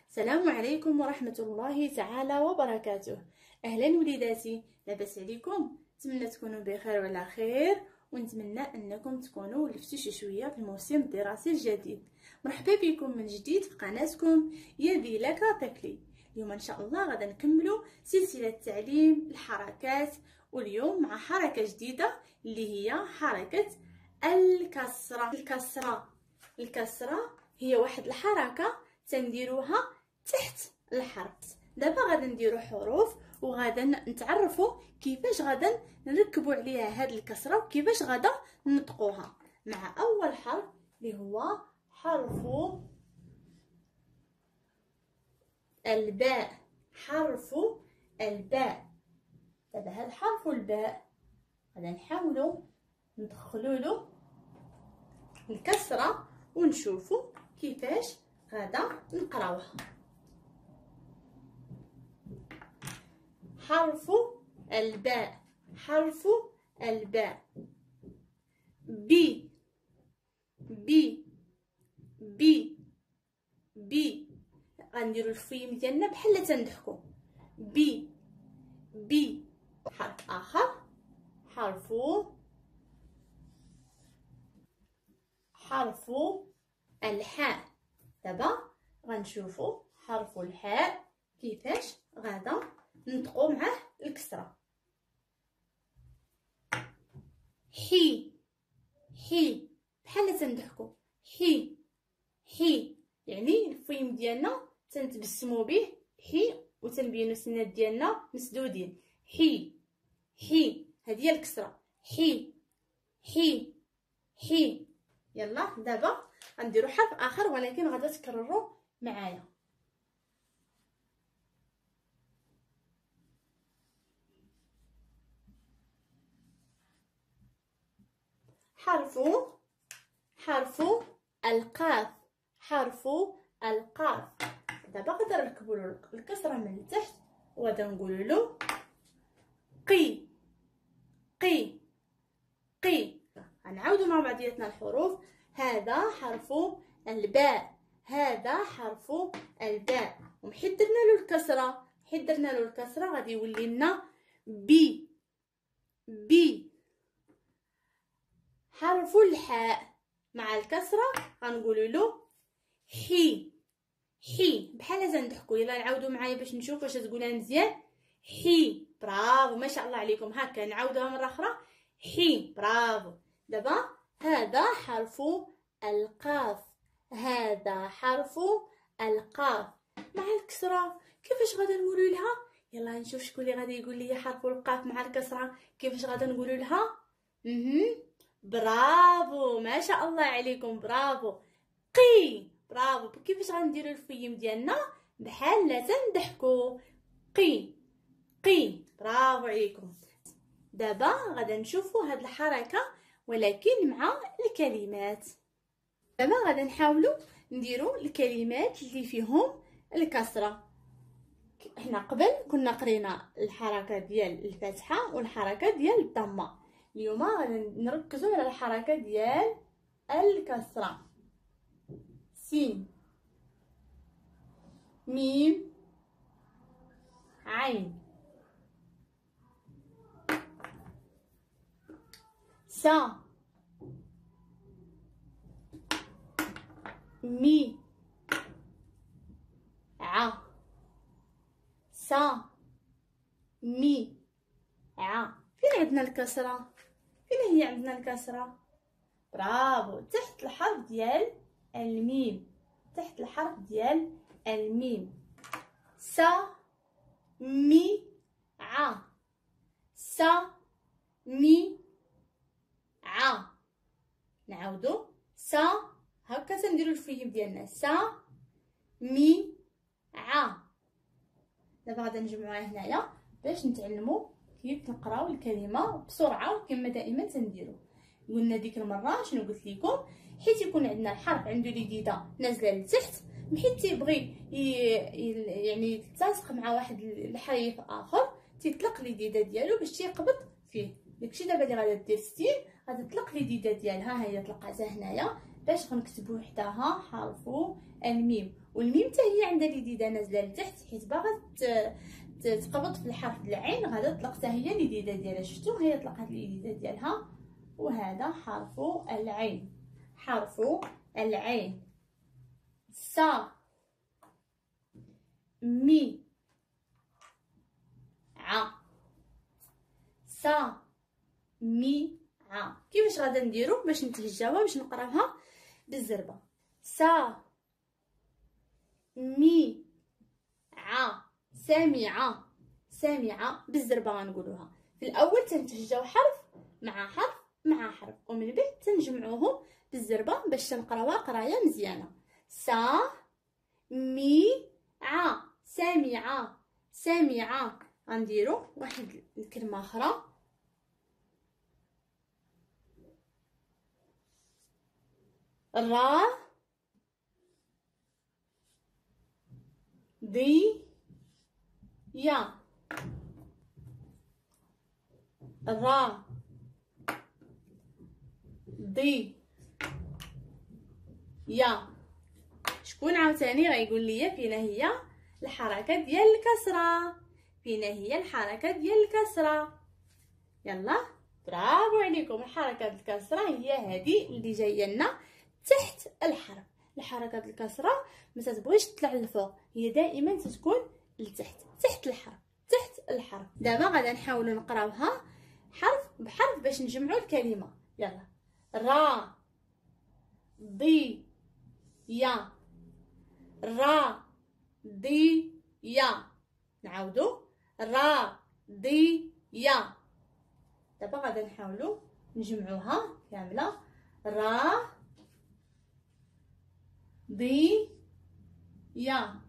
السلام عليكم ورحمة الله تعالى وبركاته. أهلا وليداتي، لاباس عليكم؟ نتمنى تكونوا بخير وعلى خير، ونتمنى أنكم تكونوا لفتوا شوية في الموسم الدراسي الجديد. مرحبا بكم من جديد في قناتكم يا ديلا تكلي. اليوم إن شاء الله غادا نكملوا سلسلة تعليم الحركات، واليوم مع حركة جديدة اللي هي حركة الكسرة هي واحد الحركة تنديروها تحت الحرف. دابا غادا نديرو حروف وغادا نتعرفوا كيفاش غادا نركبوا عليها هاد الكسره وكيفاش غادا ننطقوها. مع اول حرف اللي هو حرف الباء. دابا هاد حرف الباء غادا نحاولوا ندخلوا له الكسره ونشوفوا كيفاش غادا نقراوها. حرف الباء بي غنديروا الفيم ديالنا بحال تنضحكوا بي. حرف اخر حرف الحاء. دابا غنشوفوا حرف الحاء كيفاش غادا ننطقوا معاه الكسره. حي بحال تنضحكوا حي يعني الفيم ديالنا تنتبسموا به حي، وتنبينوا السنات ديالنا مسدودين. حي هذه هي الكسره. حي. يلا دابا غنديروا حرف اخر ولكن غادا تكرروا معايا. حرف القاف. دابا غادا نركبوا له الكسره من التحت وغادا نقولوا له قي. غنعاودوا مع بعضياتنا الحروف. هذا حرف الباء، وحيت درنا له الكسره غادي يولي لنا بي. حرف الحاء مع الكسره غنقولوا له حي بحال تنضحكوا. يلا نعاودوا معايا باش نشوف واش تقولها مزيان. حي، برافو، ما شاء الله عليكم. هكا نعاودوها مره اخرى. حي، برافو. دابا هذا حرف القاف، مع الكسره كيفاش غادا نقولوا لها؟ يلا نشوف شكون اللي غادي يقول لي حرف القاف مع الكسره كيفاش غادا نقولوا لها. برافو، ما شاء الله عليكم، برافو. قي، برافو. كيفاش غنديروا الفيم ديالنا بحال لا تنضحكوا. قي، برافو عليكم. دابا غادا نشوفوا هاد الحركه ولكن مع الكلمات. دابا غادا نحاولوا نديروا الكلمات اللي فيهم الكسره. احنا قبل كنا قرينا الحركه ديال الفتحه والحركه ديال الضمه. اليوم غادي نركزوا على الحركه ديال الكسره. سين، ميم، عين، سا، مي، ع، سا، مي، ع. فين عندنا الكسره؟ فين هي عندنا الكسره؟ برافو، تحت الحرف ديال الميم. سا، مي، ع، سا، مي، ع. نعاودو. سا، هكا تنديرو الفيم ديالنا. سا، مي، ع. دابا غادا نجمعوها هنايا باش نتعلموا كيف نقراو الكلمه بسرعه كما دائما تنديروا. قلنا ديك المره شنو قلت لكم؟ حيت يكون عندنا الحرف عنده اليديده نازله لتحت، حيت تيبغي يعني يتلاصق مع واحد الحرف اخر تيطلق اليديده ديالو باش تيقبض فيه. داكشي دابا اللي غادا دير ستين غادا تطلق اليديده ديالها. ها هي طلقاتها هنايا باش غنكتبوا وحدها حرف الميم، والميم حتى هي عندها اليديده نازله لتحت حيت باغا تقبض في الحرف العين، غادا تطلق حتى هي اليديده ديالها. شفتوا هي طلقت اليديده ديالها. وهذا حرف العين، حرف العين. صا مي ع، صا مي ع. كيفاش غادا نديرو باش نتهجاوها باش نقراوها بالزربه؟ صا مي ع، سامعه، سامعه بالزربه غنقولوها. في الاول تنتهجاو حرف مع حرف مع حرف، ومن بعد تنجمعوهم بالزربه باش تنقراوها قرايه مزيانه. صا مي ع، سامعه، سامعه. غنديرو واحد الكلمه اخرى، را ضي يا، را ضي يا. شكون عاوتاني غيقول لي فينا هي الحركه ديال الكسره؟ فينا هي الحركه ديال الكسره؟ يلا برافو عليكم. الحركه ديال الكسره هي هذه اللي جايه لنا تحت الحرف. الحركه ديال الكسره ما تتبغيش تطلع للفوق، هي دائما تتكون لتحت، تحت الحرف، تحت الحرف. دابا غادا نحاولوا نقراوها حرف بحرف باش نجمعوا الكلمه. يلا را ضي يا، را ضي يا. نعاودو را ضي يا. دابا غادا نحاولوا نجمعوها كامله. را ضي يا،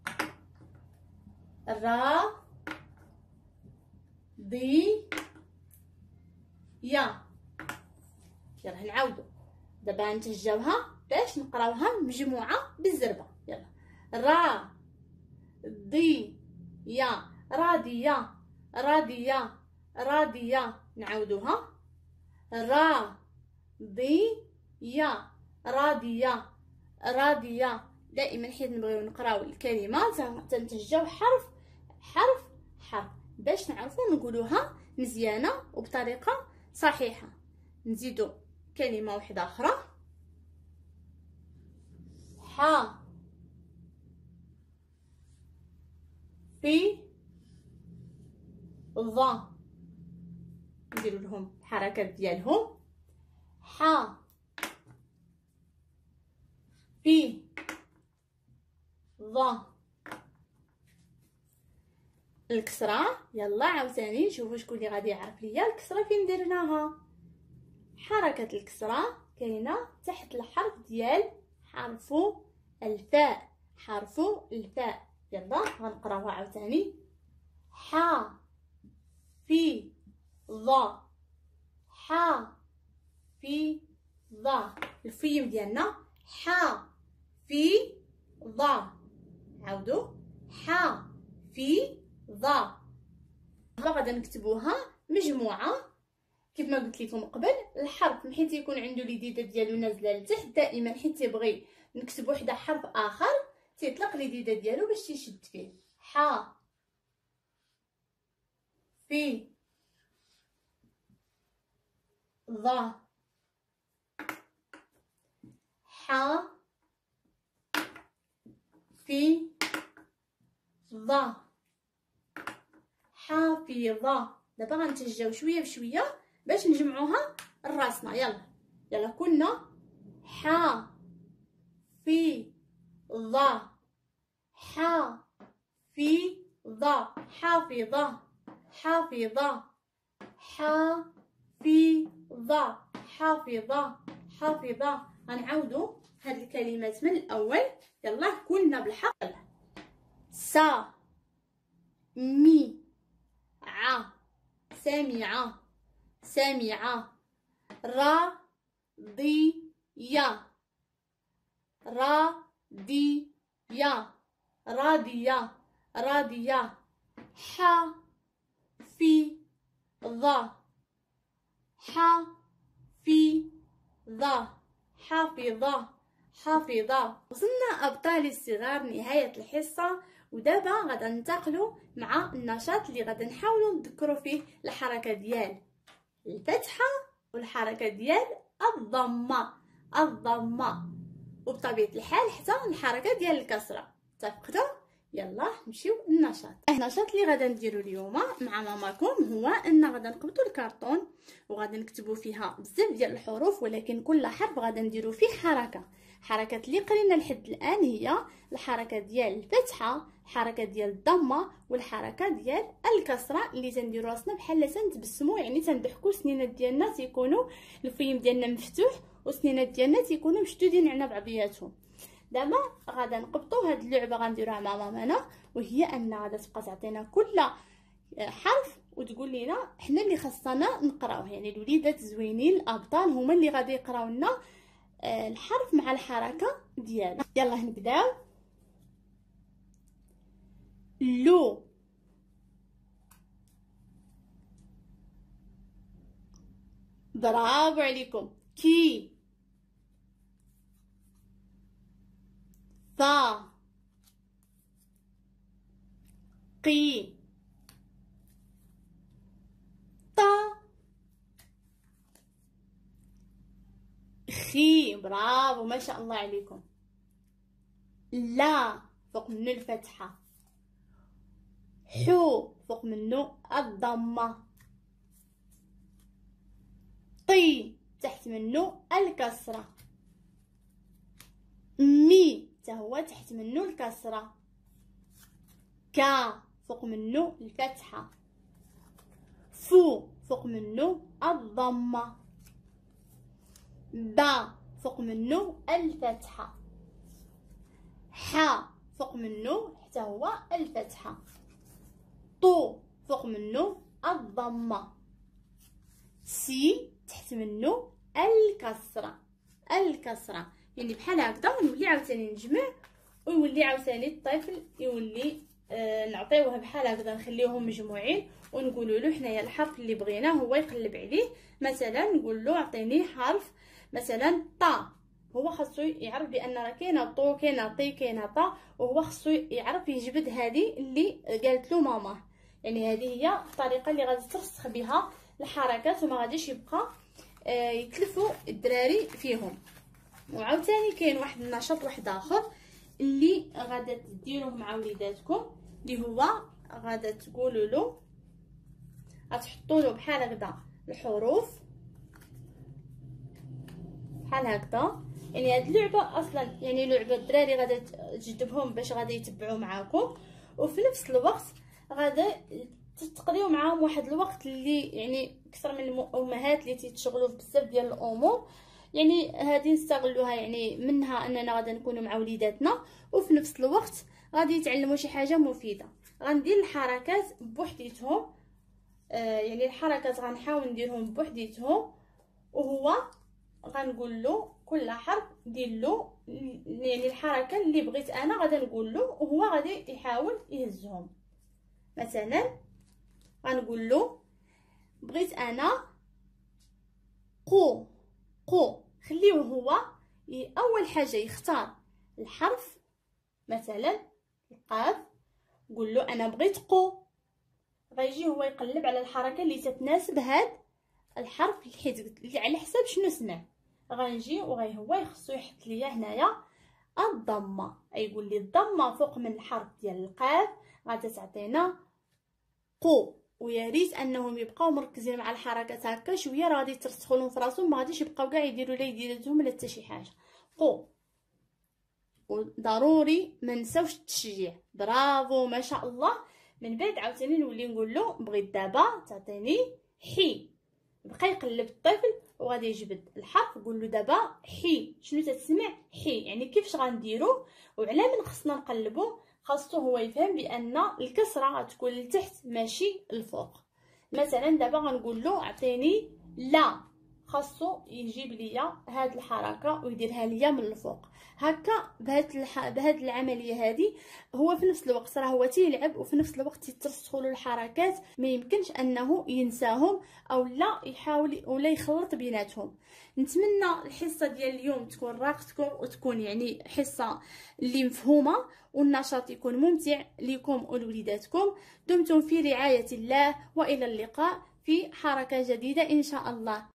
را ضي يا. يلا نعاودو دابا نتهجاوها باش نقراوها مجموعه بالزربه. يلا را ضي يا، راضيه، راضيه، راضيه. نعاودوها را ضي يا، راضيه، راضيه. دائما حيت نبغيو نقراو الكلمه تنتهجاو حرف حرف حرف باش نعرفو نقولوها مزيانه وبطريقه صحيحه. نزيدو كلمه واحده اخرى، ح في ظ. نديرو لهم الحركات ديالهم. ح في ظ. الكسره يلا عاوتاني نشوفوا شكون اللي غادي يعرف ليا الكسره فين درناها. حركه الكسره كاينه تحت الحرف ديال حرف الفاء، حرف الفاء. يلا غنقراوها عاوتاني. ح في ظ، ح في ظ. الفيم ديالنا ح في ظ. عاودوا ح في ظ. غادا نكتبوها مجموعه كيف ما قلت لكم قبل. الحرف حيت يكون عنده اليديده ديالو نازله لتحت دائما، حيت تيبغي نكتب وحده حرف اخر تيطلق اليديده ديالو باش تيشد فيه. ح في ظ، ح في ظ، حافظة. دابا غنتهجاو شويه بشويه باش نجمعوها لراسنا. يلا كنا ح في ظ، ح في ظ، حافظة، حافظة، ح في ظ، حافظة، حافظة. غنعاودو هاد الكلمات من الاول. يلا كلنا بالحق. صا مي ع، سامعة، سامعة. را ضي يا، راضية، راضية، راضية. ح في ظ، ح في ظ، حافظة، حافظة. وصلنا أبطالي الصغار نهاية الحصة، ودابا غادا ننتقلوا مع النشاط اللي غادا نحاولوا نذكروا فيه الحركة ديال الفتحة والحركة ديال الضمة وبطبيعة الحال حتى الحركة ديال الكسرة. اتفقتوا؟ يلا نمشيو للنشاط. النشاط اللي غادا نديرو اليوم مع ماماكم هو ان غادا نقبطوا الكرتون وغادا نكتبوا فيها بزاف ديال الحروف، ولكن كل حرف غادا نديرو فيه حركات اللي قرينا لحد الان هي الحركه ديال الفتحه، الحركه ديال الضمه، والحركه ديال الكسره اللي تنديرو راسنا بحال تنتبسموا، يعني تنضحكوا، سنينات ديالنا تيكونوا الفيم ديالنا مفتوح وسنينات ديالنا تيكونوا مشدودين على بعضياتهم. دابا غادا نقبطوا هاد اللعبه غنديروها مع مامانا، وهي ان غادا تبقى تعطينا كل حرف وتقول لنا حنا اللي خاصنا نقراوه، يعني الوليدات زوينين الابطال هما اللي غادي يقراو لنا الحرف مع الحركه ديالو. يلا نبداو. لو، برافو عليكم. كي، ضا، قي، طا، خي، برافو ما شاء الله عليكم. لا فوق منه الفتحة، حو فوق منه الضمة، طي تحت منه الكسرة، مي هو تحت منه الكسرة، كا فوق منه الفتحة، فو فوق منه الضمة، با فوق منه الفتحة، حا فوق منه حتى هو الفتحة، طو فوق منه الضمة، سي تحت منه الكسرة. يعني بحال هكذا ونولي عاوتاني نجمع ويولي عاوتاني الطفل يولي نعطيوه بحال هكذا، نخليوهم مجموعين ونقولوا له حنايا الحرف اللي بغيناه هو يقلب عليه. مثلا نقول له اعطيني حرف مثلا طا، هو خاصو يعرف بان راه كاينه طو كاينه طي كاينه طا، وهو خاصو يعرف يجبد هذه اللي قالت له ماما. يعني هذه هي الطريقه اللي غادي ترسخ بها الحركات وما غاديش يبقى يتلفوا الدراري فيهم. وعاوتاني كاين واحد النشاط واحد اخر اللي غادا ديروه مع وليداتكم، اللي هو غادا تقولوا له، غتحطوا له بحال هكذا الحروف بحال هكذا. يعني هاد اللعبه اصلا يعني لعبه الدراري غادا تجذبهم باش غادي يتبعوا معاكم، وفي نفس الوقت غادا تقضيو معاهم واحد الوقت اللي يعني اكثر من الامهات اللي تيتشغلوا في بزاف ديال الامور. يعني هذه نستغلوها، يعني منها اننا غادا نكونوا مع وليداتنا وفي نفس الوقت غادي يتعلموا شي حاجه مفيده. غندير الحركات بوحديتهم، يعني الحركات غنحاول نديرهم بوحديتهم، وهو غنقول له كل حرف دير له يعني الحركه اللي بغيت انا غادا نقول له وهو غادي يحاول يهزهم. مثلا غنقول له بغيت انا قو، خليوه هو اول حاجه يختار الحرف، مثلا القاف، قول له انا بغيت قو، غيجي هو يقلب على الحركه اللي تتناسب هاد الحرف اللي على حساب شنو سمع. غنجي هو يخصو يحط ليا هنايا الضمه، يقول لي الضمه فوق من الحرف ديال القاف غادا تعطينا قو. ويا ريت انهم يبقاو مركزين مع الحركات هكا شويه، راه غادي ترسخوا لهم في راسهم، ما غاديش يبقاو كاع يديروا لا يديراتهم لا حتى شي حاجه. قو، وضروري ما نساوش التشجيع. برافو ما شاء الله. من بعد عاوتاني نولي نقول له بغيت دابا تعطيني حي، بقى يقلب الطفل وغادي يجبد الحرف. قول له دابا حي، شنو تتسمع؟ حي، يعني كيفاش غنديرو وعلى من خصنا نقلبو. خاصو هو يفهم بان الكسره غتكون لتحت ماشي الفوق. مثلا دابا غنقول له اعطيني لا، خاصو يجيب ليا هاد الحركه ويديرها ليا من الفوق هكا. بهاد العمليه هذه هو في نفس الوقت راه هو تيلعب وفي نفس الوقت تيترسخوا له الحركات، ما يمكنش انه ينساهم او لا يحاول ولا يخلط بيناتهم. نتمنى الحصه ديال اليوم تكون راقتكم وتكون يعني حصه اللي مفهومه والنشاط يكون ممتع لكم ولوليداتكم. دمتم في رعايه الله والى اللقاء في حركه جديده ان شاء الله.